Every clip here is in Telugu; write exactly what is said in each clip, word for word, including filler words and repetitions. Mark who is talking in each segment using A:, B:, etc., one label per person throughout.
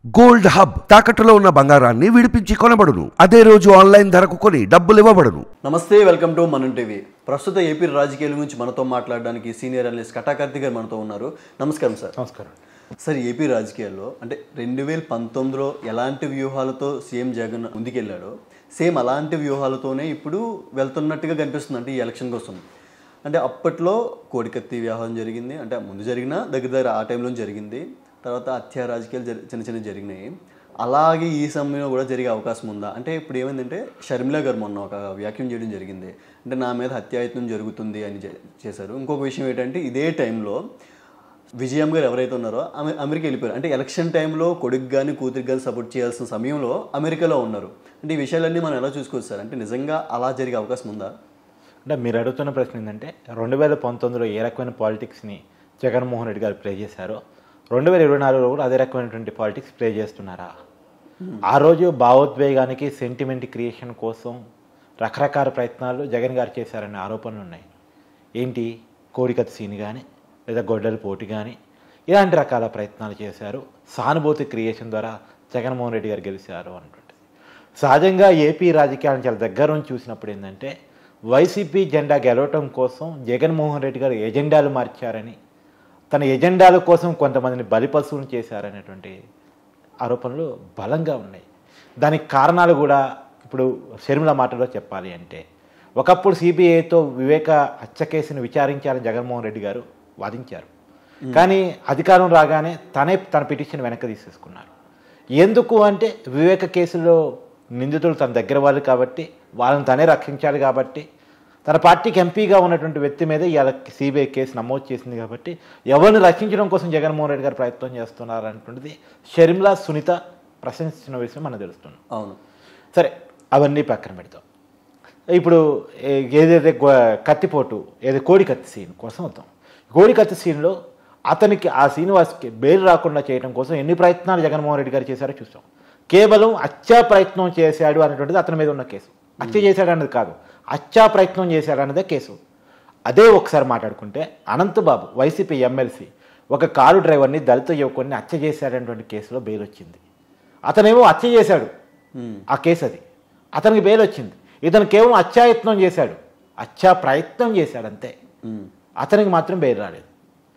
A: గోల్డ్ హబ్ తాకట్టులో ఉన్న బంగారాన్ని విడిపించి కొనబడును. అదే రోజు ఆన్లైన్ ధరకు కొని డబ్బులు ఇవ్వబడును.
B: నమస్తే, వెల్కమ్ టు మనం టీవీ. ప్రస్తుత ఏపీ రాజకీయాల గురించి మనతో మాట్లాడడానికి సీనియర్ అనలిస్ట్ కటాకర్తి గారు మనతో ఉన్నారు. నమస్కారం సార్.
C: నమస్కారం
B: సార్. ఏపీ రాజకీయాల్లో అంటే రెండు వేల పంతొమ్మిదిలో ఎలాంటి వ్యూహాలతో సీఎం జగన్ ముందుకెళ్ళాడో సేమ్ అలాంటి వ్యూహాలతోనే ఇప్పుడు వెళ్తున్నట్టుగా కనిపిస్తుంది. అంటే ఈ ఎలక్షన్ కోసం అంటే అప్పట్లో కోడికత్తి వ్యవహారం జరిగింది, అంటే ముందు జరిగిన దగ్గర దగ్గర ఆ టైంలో జరిగింది. తర్వాత హత్య రాజకీయాలు జరి చిన్న చిన్న జరిగినాయి. అలాగే ఈ సమయంలో కూడా జరిగే అవకాశం ఉందా? అంటే ఇప్పుడు ఏమైందంటే షర్మిల గారు మొన్న ఒక వ్యాఖ్యం చేయడం జరిగింది. అంటే నా మీద హత్యాయత్నం జరుగుతుంది అని చేశారు. ఇంకొక విషయం ఏంటంటే ఇదే టైంలో విజయం గారు ఎవరైతే ఉన్నారో ఆమె అమెరికా వెళ్ళిపోయారు. అంటే ఎలక్షన్ టైంలో కొడుకు కానీ కూతురికి కానీ సపోర్ట్ చేయాల్సిన సమయంలో అమెరికాలో ఉన్నారు. అంటే ఈ విషయాలన్నీ మనం ఎలా చూసుకోవచ్చు సార్? అంటే నిజంగా అలా జరిగే అవకాశం ఉందా?
C: అంటే మీరు అడుగుతున్న ప్రశ్న ఏంటంటే రెండు వేల పంతొమ్మిదిలో ఏ రకమైన పాలిటిక్స్ని జగన్మోహన్ రెడ్డి గారు ప్లే చేశారో రెండు వేల ఇరవై నాలుగులో కూడా అదే రకమైనటువంటి పాలిటిక్స్ ప్లే చేస్తున్నారా? ఆ రోజు భావోద్వేగానికి సెంటిమెంట్ క్రియేషన్ కోసం రకరకాల ప్రయత్నాలు జగన్ గారు చేశారనే ఆరోపణలు ఉన్నాయి. ఏంటి, కోడికత్తి సీన్ కానీ లేదా గొడ్డలి పోటీ కానీ ఇలాంటి రకాల ప్రయత్నాలు చేశారు. సానుభూతి క్రియేషన్ ద్వారా జగన్మోహన్ రెడ్డి గారు గెలిచారు అన్నటువంటిది. సహజంగా ఏపీ రాజకీయాలను చాలా దగ్గర నుంచి చూసినప్పుడు ఏంటంటే వైసీపీ జెండా గెలవటం కోసం జగన్మోహన్ రెడ్డి గారు ఎజెండాలు మార్చారని, తన ఎజెండాల కోసం కొంతమందిని బలిపశువులు చేశారనేటువంటి ఆరోపణలు బలంగా ఉన్నాయి. దానికి కారణాలు కూడా ఇప్పుడు షర్మిల మాటలో చెప్పాలి అంటే, ఒకప్పుడు సిబిఐతో వివేక హత్య కేసును విచారించాలని జగన్మోహన్ రెడ్డి గారు వాదించారు. కానీ అధికారం రాగానే తనే తన పిటిషన్ వెనక్కి తీసేసుకున్నారు. ఎందుకు అంటే వివేక కేసులో నిందితులు తన దగ్గర వాళ్ళు కాబట్టి, వాళ్ళని తనే రక్షించాలి కాబట్టి, తన పార్టీకి ఎంపీగా ఉన్నటువంటి వ్యక్తి మీద ఇవాళ సిబిఐ కేసు నమోదు చేసింది కాబట్టి ఎవరిని రక్షించడం కోసం జగన్మోహన్ రెడ్డి గారు ప్రయత్నం చేస్తున్నారు అనేటువంటిది షర్మిల సునీత ప్రశంసించిన విషయం మనకు తెలుస్తుంది.
B: అవును,
C: సరే, అవన్నీ పక్కన పెడతాం. ఇప్పుడు ఏదైతే కత్తిపోటు ఏదో కోడికత్తి సీన్ కోసం వద్దాం. కోడికత్తి సీన్లో అతనికి ఆ శ్రీనివాస్కి బెయిల్ రాకుండా చేయడం కోసం ఎన్ని ప్రయత్నాలు జగన్మోహన్ రెడ్డి గారు చేశారో చూసాం. కేవలం హత్యా ప్రయత్నం చేశాడు అనేటువంటిది అతని మీద ఉన్న కేసు. హత్య చేశాడు అన్నది కాదు, హత్యా ప్రయత్నం చేశాడు అన్నదే కేసు. అదే ఒకసారి మాట్లాడుకుంటే అనంతబాబు వైసీపీ ఎమ్మెల్సీ ఒక కారు డ్రైవర్ని దళిత యువకుడిని హత్య చేశాడనేటువంటి కేసులో బెయిల్ వచ్చింది. అతనేమో హత్య చేశాడు, ఆ కేసు అది, అతనికి బెయిల్ వచ్చింది. ఇతను కేవలం హత్యాయత్నం చేశాడు, హత్యా ప్రయత్నం చేశాడు అంతే, అతనికి మాత్రం బెయిల్ రాలేదు.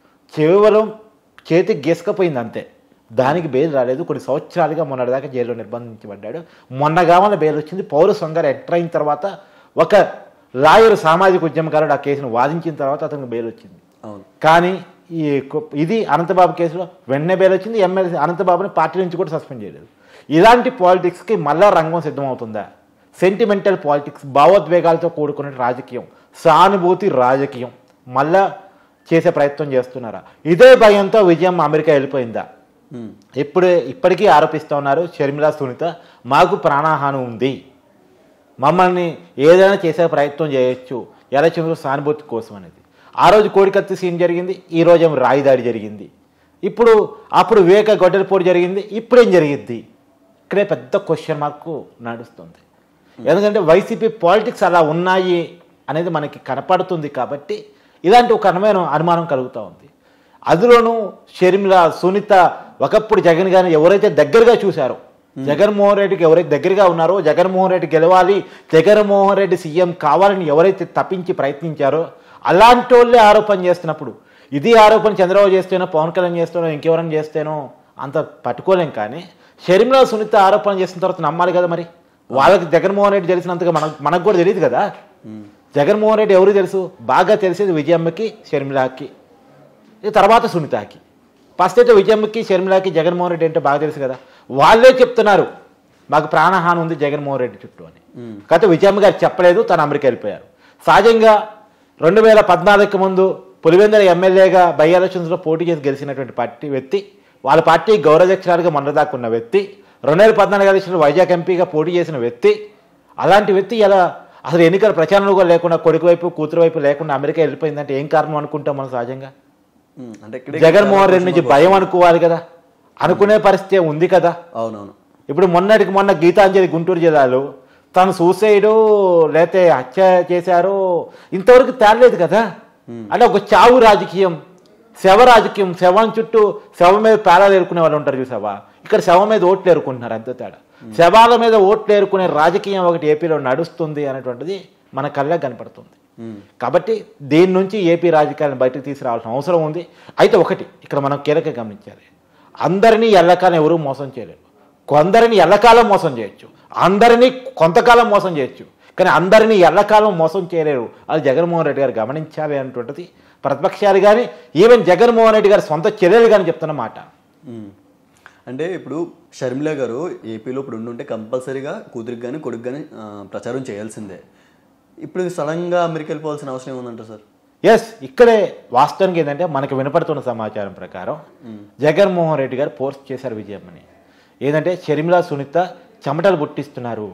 C: కేవలం చేతికి గీసుకపోయింది అంతే, దానికి బెయిల్ రాలేదు. కొన్ని సంవత్సరాలుగా మొన్నటిదాకా జైల్లో నిర్బంధించబడ్డాడు. మొన్నగా మన బెయిల్ వచ్చింది. పౌరస్వం గారు ఎంటర్ అయిన తర్వాత ఒక లాయర్ సామాజిక ఉద్యమకారుడు ఆ కేసును వాదించిన తర్వాత అతనికి బెయిల్ వచ్చింది. కానీ ఈ ఇది అనంతబాబు కేసులో వెంటనే బెయిల్ వచ్చింది. ఎమ్మెల్సీ అనంతబాబుని పార్టీ నుంచి కూడా సస్పెండ్ చేయలేదు. ఇలాంటి పాలిటిక్స్కి మళ్ళా రంగం సిద్ధమవుతుందా? సెంటిమెంటల్ పాలిటిక్స్, భావోద్వేగాలతో కూడుకున్న రాజకీయం, సానుభూతి రాజకీయం మళ్ళా చేసే ప్రయత్నం చేస్తున్నారా? ఇదే భయంతో విజయం అమెరికా వెళ్ళిపోయిందా? ఇప్పుడు ఇప్పటికీ ఆరోపిస్తూ ఉన్నారు షర్మిల సునీత, మాకు ప్రాణహాని ఉంది, మమ్మల్ని ఏదైనా చేసే ప్రయత్నం చేయొచ్చు ఎలక్షన్లో సానుభూతి కోసం అనేది. ఆ రోజు కోడికత్తి సీన్ జరిగింది, ఈ రోజు ఏమో రాయిదాడి జరిగింది, ఇప్పుడు అప్పుడు వివేక గొడ్డలిపోటు జరిగింది, ఇప్పుడేం జరిగింది? ఇక్కడే పెద్ద క్వశ్చన్ మార్కు నడుస్తుంది. ఎందుకంటే వైసీపీ పాలిటిక్స్ అలా ఉన్నాయి అనేది మనకి కనపడుతుంది కాబట్టి ఇలాంటి ఒక అనుమానం అనుమానం కలుగుతూ ఉంది. అందులోనూ షర్మిల సునీత ఒకప్పుడు జగన్ గారిని ఎవరైతే దగ్గరగా చూశారో, జగన్మోహన్ రెడ్డికి ఎవరైతే దగ్గరగా ఉన్నారో, జగన్మోహన్ రెడ్డి గెలవాలి, జగన్మోహన్ రెడ్డి సీఎం కావాలని ఎవరైతే తప్పించి ప్రయత్నించారో అలాంటి వాళ్ళే ఆరోపణ చేస్తున్నప్పుడు, ఇది ఆరోపణ చంద్రబాబు చేస్తేనో పవన్ కళ్యాణ్ చేస్తేనో ఇంకెవరైనా చేస్తేనో అంత పట్టుకోలేం. కానీ షర్మిల సునీత ఆరోపణ చేసిన తర్వాత నమ్మాలి కదా. మరి వాళ్ళకి జగన్మోహన్ రెడ్డి తెలిసినంతగా మనకు మనకు కూడా తెలియదు కదా. జగన్మోహన్ రెడ్డి ఎవరు తెలుసు? బాగా తెలిసేది విజయమ్మకి, షర్మిలకి, తర్వాత సునీతకి. ఫస్ట్ అయితే విజయమ్మకి, షర్మిలకి జగన్మోహన్ రెడ్డి అంటే బాగా తెలుసు కదా. వాళ్ళే చెప్తున్నారు మాకు ప్రాణహాని ఉంది జగన్మోహన్ రెడ్డి చుట్టూ అని. కాకపోతే విజయమ్మ గారు చెప్పలేదు, తను అమెరికా వెళ్ళిపోయారు. సహజంగా రెండు వేల పద్నాలుగుకి ముందు పులివెందుల ఎమ్మెల్యేగా బై ఎలక్షన్స్లో పోటీ చేసి గెలిచినటువంటి పార్టీ వ్యక్తి, వాళ్ళ పార్టీ గౌరవాధ్యక్షురాలుగా మొన్నదాకా ఉన్న వ్యక్తి, రెండు వేల పద్నాలుగు ఎలక్షన్లో వైజాగ్ ఎంపీగా పోటీ చేసిన వ్యక్తి, అలాంటి వ్యక్తి ఎలా అసలు ఎన్నికల ప్రచారంలో కూడా లేకుండా కొడుకు వైపు కూతురు వైపు లేకుండా అమెరికా వెళ్ళిపోయిందంటే ఏం కారణం అనుకుంటాం మనం సహజంగా? అంటే జగన్మోహన్ రెడ్డి నుంచి భయం అనుకోవాలి కదా, అనుకునే పరిస్థితి ఉంది కదా.
B: అవునవును.
C: ఇప్పుడు మొన్నటికి మొన్న గీతాంజలి గుంటూరు జిల్లాలో తను సూసైడు లేకపోతే హత్య చేశారో ఇంతవరకు తేలలేదు కదా. అంటే ఒక చావు రాజకీయం శవ రాజకీయం, శవం చుట్టూ శవం మీద పేలాలు ఏరుకునే వాళ్ళు ఉంటారు చూసావా, ఇక్కడ శవం మీద ఓట్లు ఏరుకుంటున్నారు, అంతే తేడా. శవాల మీద ఓట్లు ఏరుకునే రాజకీయం ఒకటి ఏపీలో నడుస్తుంది అనేటువంటిది మన కళ్ళకి కనపడుతుంది. కాబట్టి దీని నుంచి ఏపీ రాజకీయాలను బయటకు తీసుకురావాల్సిన అవసరం ఉంది. అయితే ఒకటి ఇక్కడ మనం కీలక గమనించాలి, అందరినీ ఎల్లకాలం ఎవరూ మోసం చేయలేరు. కొందరిని ఎల్లకాలం మోసం చేయొచ్చు, అందరినీ కొంతకాలం మోసం చేయొచ్చు, కానీ అందరినీ ఎల్లకాలం మోసం చేయలేరు. అది జగన్మోహన్ రెడ్డి గారు గమనించాలి అనేటువంటిది ప్రతిపక్షాలు కానీ ఈవెన్ జగన్మోహన్ రెడ్డి గారు సొంత చర్యలు కానీ చెప్తున్న మాట.
B: అంటే ఇప్పుడు షర్మిల గారు ఏపీలో ఇప్పుడు ఉండుంటే కంపల్సరీగా కూతురికి కానీ కొడుకు కానీ ప్రచారం చేయాల్సిందే. ఇప్పుడు సడన్గా అమెరికా వెళ్ళిపోవాల్సిన అవసరం ఏముందంటారు సార్?
C: ఎస్, ఇక్కడే వాస్తవానికి ఏంటంటే మనకు వినపడుతున్న సమాచారం ప్రకారం జగన్మోహన్ రెడ్డి గారు పోస్ట్ చేశారు విజయమ్మని. ఏంటంటే షర్మిల సునీత చెమటలు పుట్టిస్తున్నారు.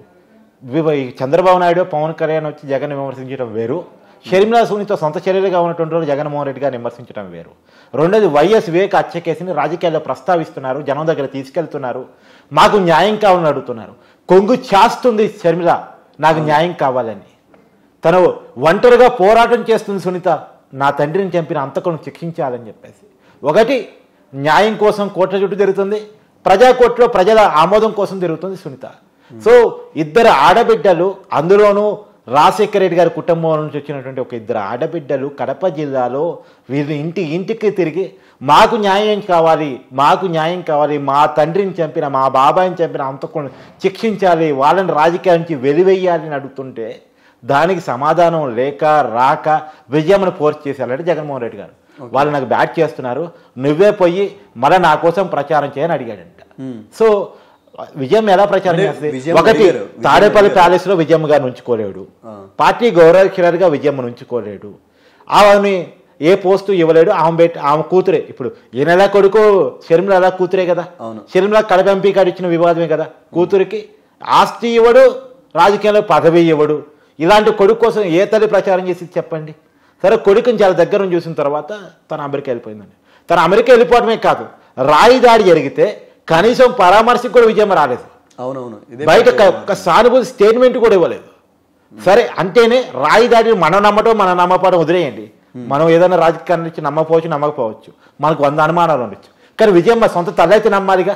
C: చంద్రబాబు నాయుడు పవన్ కళ్యాణ్ వచ్చి జగన్ విమర్శించడం వేరు, షర్మిల సునీత సొంత చర్యలుగా ఉన్నటువంటి రోజు జగన్మోహన్ రెడ్డి గారిని విమర్శించడం వేరు. రెండోది వైఎస్ వివేక్ హత్య కేసుని రాజకీయాల్లో ప్రస్తావిస్తున్నారు, జనం దగ్గర తీసుకెళ్తున్నారు, మాకు న్యాయం కావాలని అడుగుతున్నారు. కొంగు చాస్తుంది షర్మిల నాకు న్యాయం కావాలని. తను ఒంటరిగా పోరాటం చేస్తుంది సునీత, నా తండ్రిని చంపిన అంతకులను శిక్షించాలని చెప్పేసి. ఒకటి న్యాయం కోసం కోట్ల చుట్టూ తిరుగుతుంది, ప్రజా కోర్టులో ప్రజల ఆమోదం కోసం తిరుగుతుంది సునీత. సో ఇద్దరు ఆడబిడ్డలు, అందులోనూ రాజశేఖర రెడ్డి గారి కుటుంబం నుంచి వచ్చినటువంటి ఒక ఇద్దరు ఆడబిడ్డలు కడప జిల్లాలో వీరి ఇంటి ఇంటికి తిరిగి మాకు న్యాయం కావాలి, మాకు న్యాయం కావాలి, మా తండ్రిని చంపిన మా బాబాయిని చంపిన అంతకులను శిక్షించాలి, వాళ్ళని రాజకీయాల నుంచి వెలివేయాలి అని అడుగుతుంటే దానికి సమాధానం లేక రాక విజయమ్మను ఫోర్స్ చేశారంటే జగన్మోహన్ రెడ్డి గారు. వాళ్ళు నాకు బ్యాట్ చేస్తున్నారు, నువ్వే పోయి మళ్ళీ నా కోసం ప్రచారం చేయని అడిగాడంట. సో విజయం ఎలా ప్రచారం చేస్తుంది? ఒకటి తాడేపల్లి ప్యాలెస్ లో విజయమ్మ గారిని ఉంచుకోలేడు, పార్టీ గౌరవక్షరాలుగా విజయమ్మను ఉంచుకోలేడు, ఆమెని ఏ పోస్టు ఇవ్వలేడు, ఆమె పెట్టి ఆమె కూతురే. ఇప్పుడు ఈయన ఎలా కొడుకు షర్మిల ఎలా కూతురే కదా, షర్మిల కడప ఎంపీ గారు ఇచ్చిన వివాదమే కదా. కూతురికి ఆస్తి ఇవ్వడు, రాజకీయంలో పదవి ఇవ్వడు. ఇలాంటి కొడుకు కోసం ఏ తల్లి ప్రచారం చేసి చెప్పండి? సరే, కొడుకుని చాలా దగ్గర నుంచి చూసిన తర్వాత తను అమెరికా వెళ్ళిపోయిందండి. తను అమెరికా వెళ్ళిపోవడమే కాదు, రాయి దాడి జరిగితే కనీసం పరామర్శకు కూడా విజయమ్మ రాలేదు.
B: అవునవును,
C: బయట ఒక సానుభూతి స్టేట్మెంట్ కూడా ఇవ్వలేదు. సరే అంటేనే రాయి దాడిని మనం నమ్మటం మనం నమ్మపడం వదిలేయండి. మనం ఏదైనా రాజకీయాన్ని నుంచి నమ్మకపోవచ్చు, నమ్మకపోవచ్చు, మనకు వంద అనుమానాలు ఉండొచ్చు, కానీ విజయమ్మ సొంత తల్లైతే నమ్మాలిగా,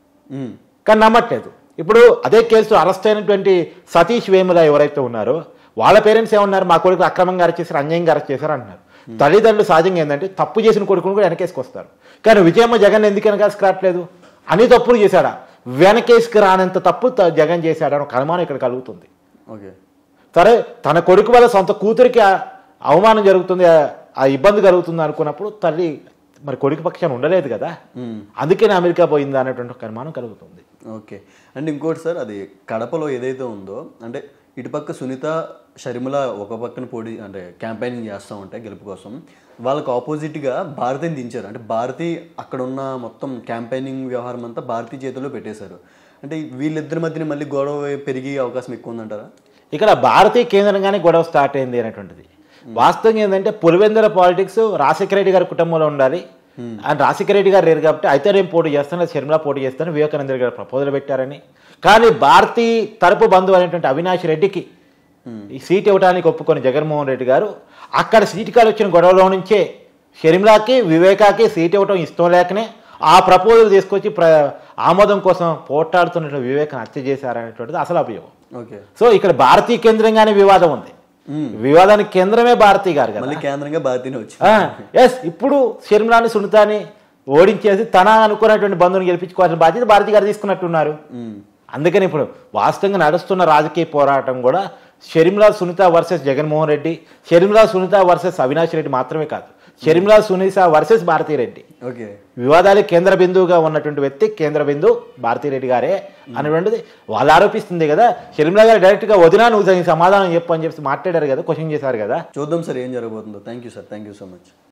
C: కానీ నమ్మట్లేదు. ఇప్పుడు అదే కేసు అరెస్ట్ అయినటువంటి సతీష్ వేముల ఎవరైతే ఉన్నారో వాళ్ళ పేరెంట్స్ ఏమన్నారు, మా కొడుకు అక్రమంగా అరెస్ట్ చేశారు, అన్యాయంగా అరెస్ట్ చేశారు అంటున్నారు. తల్లిదండ్రులు సహజంగా ఏంటంటే తప్పు చేసిన కొడుకును కూడా వెనకేసుకొస్తారు, కానీ విజయమ్మ జగన్ ఎందుకు వెనకేసుకురావట్లేదు? అన్ని తప్పులు చేశాడా, వెనకేసుకు రానంత తప్పు జగన్ చేశాడా అని ఒక అనుమానం ఇక్కడ కలుగుతుంది.
B: ఓకే,
C: సరే తన కొడుకు వల్ల సొంత కూతురికి అవమానం జరుగుతుంది, ఆ ఇబ్బంది కలుగుతుంది అనుకున్నప్పుడు తల్లి మరి కొడుకు పక్షాన్ని ఉండలేదు కదా, అందుకనే అమెరికా పోయిందా అనేటువంటి ఒక అనుమానం కలుగుతుంది.
B: ఓకే, అండ్ ఇంకోటి సార్, అది కడపలో ఏదైతే ఉందో అంటే ఇటుపక్క సునీత షర్మిల ఒక పక్కన పోటీ అంటే క్యాంపెయినింగ్ చేస్తూ ఉంటాయి గెలుపు కోసం, వాళ్ళకు ఆపోజిట్గా భారతిని దించారు. అంటే భారతి అక్కడ ఉన్న మొత్తం క్యాంపెయినింగ్ వ్యవహారం అంతా భారతీ చేతుల్లో పెట్టేశారు. అంటే వీళ్ళిద్దరి మధ్యన మళ్ళీ గొడవ పెరిగే అవకాశం ఎక్కువ ఉందంటారా?
C: ఇక్కడ భారతీయ కేంద్రంగానే గొడవ స్టార్ట్ అయింది అనేటువంటిది వాస్తవం. ఏంటంటే పులివెందుల పాలిటిక్స్ రాజశేఖర రెడ్డి గారి కుటుంబంలో ఉండాలి, అండ్ రాజశేఖర రెడ్డి గారు లేరు కాబట్టి అయితే నేను పోటీ చేస్తాను, షర్మిల పోటీ చేస్తాను, వివేకానంద గారు ప్రపోజల్ పెట్టారని. కానీ భారతీ తరపు బంధువు అనేటువంటి అవినాష్ రెడ్డికి ఈ సీట్ ఇవ్వడానికి ఒప్పుకొని జగన్మోహన్ రెడ్డి గారు అక్కడ సీటు కాలు వచ్చిన గొడవలో నుంచే షర్మిలాకి వివేకాకి సీట్ ఇవ్వడం ఇష్టం లేకనే ఆ ప్రపోజల్ తీసుకొచ్చి ప్ర ఆమోదం కోసం పోట్లాడుతున్న వివేకాన్ని హత్య చేశారనేటువంటిది అసలు అభియోగం.
B: ఓకే,
C: సో ఇక్కడ భారతీయ కేంద్రంగానే వివాదం ఉంది, వివాదానికి కేంద్రమే భారతీ గారు కదా,
B: కేంద్రంగా భారతీనే వచ్చి
C: ఎస్ ఇప్పుడు షర్మిలాని సునీతాని ఓడించేసి తన అనుకున్నటువంటి బంధువుని గెలిపించుకోవాల్సిన బాధ్యత భారతీ గారు తీసుకున్నట్టున్నారు. అందుకని ఇప్పుడు వాస్తవంగా నడుస్తున్న రాజకీయ పోరాటం కూడా షర్మిల సునీత వర్సెస్ జగన్మోహన్ రెడ్డి, షర్మిల సునీత వర్సెస్ అవినాష్ రెడ్డి మాత్రమే కాదు, షర్మిల సునీత వర్సెస్ భారతీ రెడ్డి.
B: ఓకే,
C: వివాదాలకు కేంద్ర బిందువుగా ఉన్నటువంటి వ్యక్తి కేంద్ర బిందువు భారతీ రెడ్డి గారే అనేటువంటిది వాళ్ళు ఆరోపిస్తుంది కదా. షర్మిల గారు డైరెక్ట్ గా వదినా నువ్వు సమాధానం చెప్పు అని చెప్పి మాట్లాడారు కదా, క్వశ్చన్ చేశారు కదా.
B: చూద్దాం సార్ ఏం జరగబోతుందో. Thank you sir, thank you so much.